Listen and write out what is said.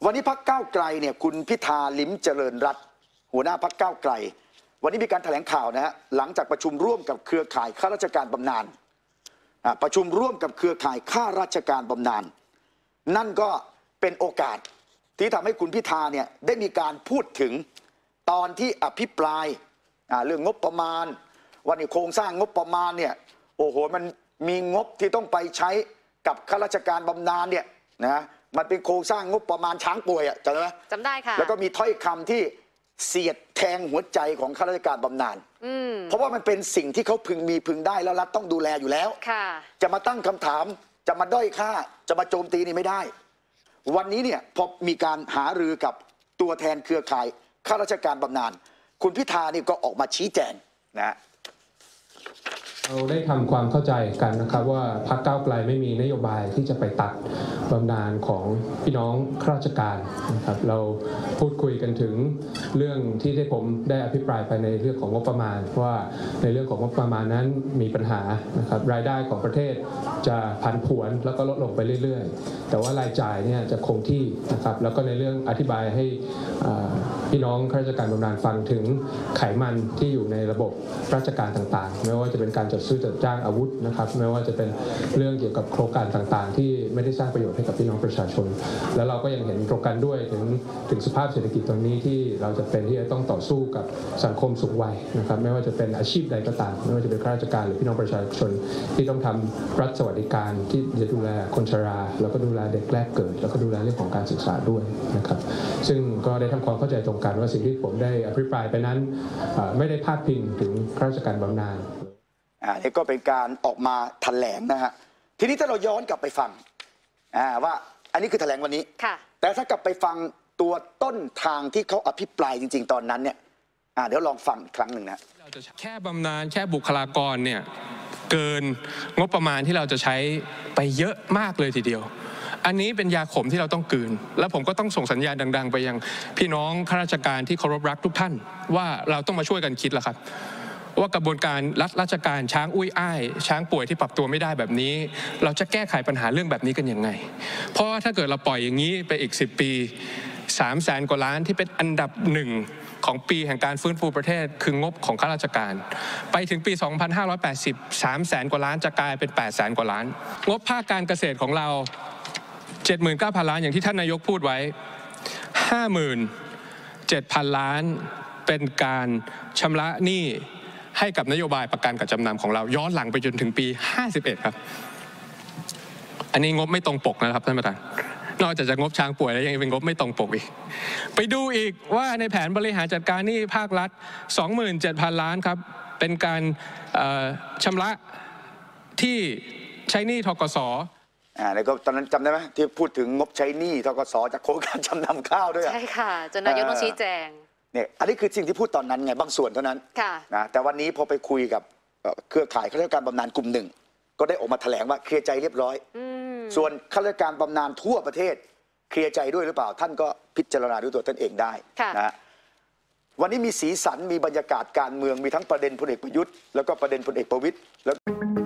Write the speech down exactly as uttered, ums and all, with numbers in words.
วันนี้พรรคก้าวไกลเนี่ยคุณพิธาลิ้มเจริญรัตน์หัวหน้าพรรคก้าวไกลวันนี้มีการแถลงข่าวนะฮะหลังจากประชุมร่วมกับเครือข่ายข้าราชการบำนาญประชุมร่วมกับเครือข่ายข้าราชการบำนาญนั่นก็เป็นโอกาสที่ทำให้คุณพิธาเนี่ยได้มีการพูดถึงตอนที่อภิปรายเรื่องงบประมาณวันนี้โครงสร้างงบประมาณเนี่ยโอ้โหมันมีงบที่ต้องไปใช้กับข้าราชการบำนาญเนี่ยนะมันเป็นโครงสร้างงบประมาณช้างป่วยอ่ะจำได้ไหมจำได้ค่ะแล้วก็มีถ้อยคำที่เสียดแทงหัวใจของข้าราชการบำนาญเพราะว่ามันเป็นสิ่งที่เขาพึงมีพึงได้แล้วรัฐต้องดูแลอยู่แล้วจะมาตั้งคำถามจะมาด้อยค่าจะมาโจมตีนี่ไม่ได้วันนี้เนี่ยพอมีการหารือกับตัวแทนเครือข่ายข้าราชการบำนาญคุณพิธานี่ก็ออกมาชี้แจงนะเราได้ทำความเข้าใจกันนะครับว่าพรรคก้าวไกลไม่มีนโยบายที่จะไปตัดบำนาญของพี่น้องข้าราชการนะครับเราพูดคุยกันถึงเรื่องที่ที่ผมได้อภิปรายไปในเรื่องของงบประมาณว่าในเรื่องของงบประมาณนั้นมีปัญหานะครับรายได้ของประเทศจะผันผวนแล้วก็ลดลงไปเรื่อยๆแต่ว่ารายจ่ายเนี่ยจะคงที่นะครับแล้วก็ในเรื่องอธิบายให้พี่น้องข้าราชการบำนาญฟังถึงไขมันที่อยู่ในระบบราชการต่างๆไม่ว่าจะเป็นการจัดซื้อจัดจ้างอาวุธนะครับไม่ว่าจะเป็นเรื่องเกี่ยวกับโครงการต่างๆที่ไม่ได้สร้างประโยชน์ให้กับพี่น้องประชาชนแล้วเราก็ยังเห็นตรงกันด้วยถึงถึงสภาพเศรษฐกิจตรงนี้ที่เราจะเป็นที่จะต้องต่อสู้กับสังคมสูงวัยนะครับไม่ว่าจะเป็นอาชีพใดก็ตามไม่ว่าจะเป็นข้าราชการหรือพี่น้องประชาชนที่ต้องทำรัฐสวัสดิการที่จะดูแลคนชราแล้วก็ดูแลเด็กแรกเกิดแล้วก็ดูแลเรื่องของการศึกษาด้วยนะครับซึ่งก็ได้ทำความเข้าใจตรงกันว่าสิ่งที่ผมได้อภิปรายไปนั้นไม่ได้พาดพิงถึงข้าราชการบำนาญอ่านี่ก็เป็นการออกมาแถลงนะฮะทีนี้ถ้าเราย้อนกลับไปฟังอ่าว่าอันนี้คือแถลงวันนี้แต่ถ้ากลับไปฟังตัวต้นทางที่เขาอภิปรายจริงๆตอนนั้นเนี่ยอ่าเดี๋ยวลองฟังอีกครั้งหนึ่งนะเราจะแค่บำนาญแค่บุคลากรเนี่ยเกินงบประมาณที่เราจะใช้ไปเยอะมากเลยทีเดียวอันนี้เป็นยาขมที่เราต้องกลืนแล้วผมก็ต้องส่งสัญญาณดังๆไปยังพี่น้องข้าราชการที่เคารพรักทุกท่านว่าเราต้องมาช่วยกันคิดละครับว่ากระบวนการรัฐราชการช้างอุ้ยอ้ายช้างป่วยที่ปรับตัวไม่ได้แบบนี้เราจะแก้ไขปัญหาเรื่องแบบนี้กันยังไงเพราะว่าถ้าเกิดเราปล่อยอย่างนี้ไปอีกสิบปีสามแสนกว่าล้านที่เป็นอันดับหนึ่งของปีแห่งการฟื้นฟูประเทศคืองบของข้าราชการไปถึงปีสองพันห้าร้อยแปดสิบ สามแสนกว่าล้านจะกลายเป็นแปดแสนกว่าล้านงบภาคการเกษตรของเรา เจ็ดหมื่นเก้าพัน ล้านอย่างที่ท่านนายกพูดไว้ ห้าหมื่นเจ็ดพัน ล้านเป็นการชำระหนี้ให้กับนโยบายประกันกับจำนำของเราย้อนหลังไปจนถึงปีห้าสิบเอ็ดครับอันนี้งบไม่ตรงปกนะครับท่านประธานนอกจากจะงบช้างป่วยแล้วยังเป็นงบไม่ตรงปกอีกไปดูอีกว่าในแผนบริหารจัดการหนี้ภาครัฐ สองหมื่นเจ็ดพัน ล้านครับเป็นการชำระที่ใช้หนี้ธกส. อ่าแล้วก็ตอนนั้นจำได้ไหมที่พูดถึงงบใช้หนี้ธกส.จากโครงการจำนำข้าวด้วยใช่ค่ะจนนายกต้องชี้แจงเนี่ยอันนี้คือสิ่งที่พูดตอนนั้นไงบางส่วนเท่านั้นนะแต่วันนี้พอไปคุยกับเครือข่ายข้าราชการบำนาญกลุ่มหนึ่งก็ได้ออกมาแถลงว่าเคลียร์ใจเรียบร้อยส่วนข้าราชการบำนาญทั่วประเทศเคลียร์ใจด้วยหรือเปล่าท่านก็พิจารณาด้วยตัวท่านเองได้นะวันนี้มีสีสันมีบรรยากาศการเมืองมีทั้งประเด็นพลเอกประยุทธ์แล้วก็ประเด็นพลเอกประวิตรแล้ว